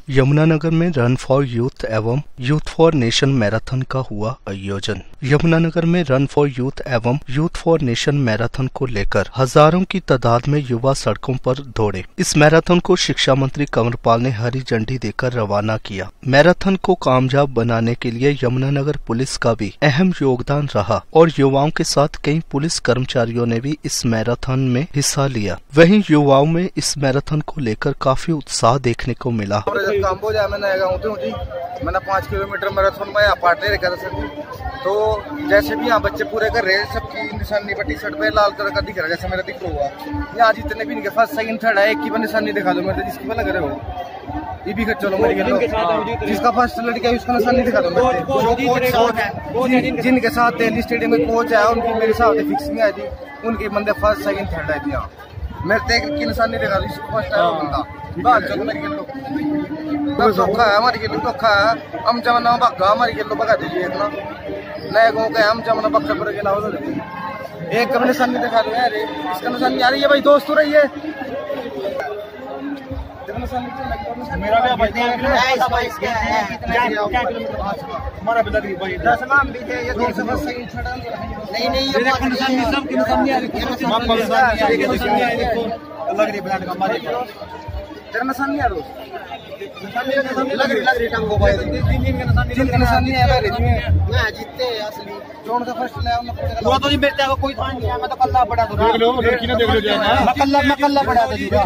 यमुनानगर में run for youth एवं youth for nation marathon का हुआ आयोजन। यमुनानगर में रन फॉर यूथ एवं यूथ फॉर नेशन मैराथन को लेकर हजारों की तादाद में युवा सड़कों पर दौड़े। इस मैराथन को शिक्षा मंत्री कंवरपाल ने हरी झंडी देकर रवाना किया। मैराथन को कामयाब बनाने के लिए यमुनानगर पुलिस का भी अहम योगदान रहा और युवाओं के साथ कई पुलिस कर्मचारियों ने भी इस मैराथन में हिस्सा लिया। वहीं युवाओं में इस मैराथन को लेकर काफी उत्साह देखने को मिला। मैंने 5 किलोमीटर मैराथन में यहाँ पार्ट ले रखा था सर जी। तो जैसे भी यहाँ बच्चे पूरे कर रहे हैं, सबकी निशानी पर टी शर्ट पे लाल कलर का दिख रहा है, जैसे मेरा दिख रहा हुआ। यहाँ जितने भी इनके फर्स्ट सेकंड थर्ड है, एक की निशानी दिखा दो मेरे, जिसकी लग रहे हो ये भी चलो मेरे जिसका फर्स्ट लड़का है उसका निशानी दिखा दो मेरे। जिनके साथ दिल्ली स्टेडियम में कोच है उनकी मेरे हिसाब से फिक्सिंग आई थी, उनके बंदे फर्स्ट सेकंड थर्ड आई थी। यहाँ मेरे तो एक की निशानी दिखा दी, फर्स्ट है बंदा चलो मेरी खेलो धोखा है, हमारी खेलो धोखा है। हम जमाना भागा हमारी खेलो भगा दीजिए इतना नए गाँव का हम जमाना बक्सा पर गेला हो एक का निशानी दिखा दो यार, इसका निशानी आ रही है भाई, दोस्त हो रही है मेरा भी तेरा निशान नहीं आ रहा, लग रही टंगो भाई जिनका निशान नहीं है मैं जीतते असली जोन का फर्स्ट ले वो तो जी बेटा को कोई था नहीं है। मैं तो कल्ला बड़ा था, देख लो लड़की ने देख लो जाए मैं कल्ला बड़ा था जी,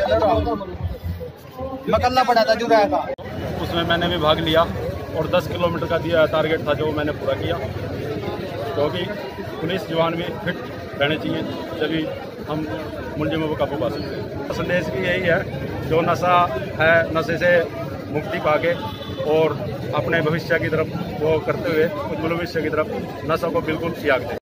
मैं कल्ला बड़ा था जो रहा था। उसमें मैंने भी भाग लिया और 10 किलोमीटर का दिया टारगेट था जो मैंने पूरा किया, क्योंकि पुलिस जवान भी फिट रहने चाहिए तभी हम मुलजिमों को काबू पा सकते हैं। संदेश की यही है, जो नशा है नशे से मुक्ति पाके और अपने भविष्य की तरफ वो करते हुए उज्ज्वल भविष्य की तरफ नशा को बिल्कुल त्याग दें।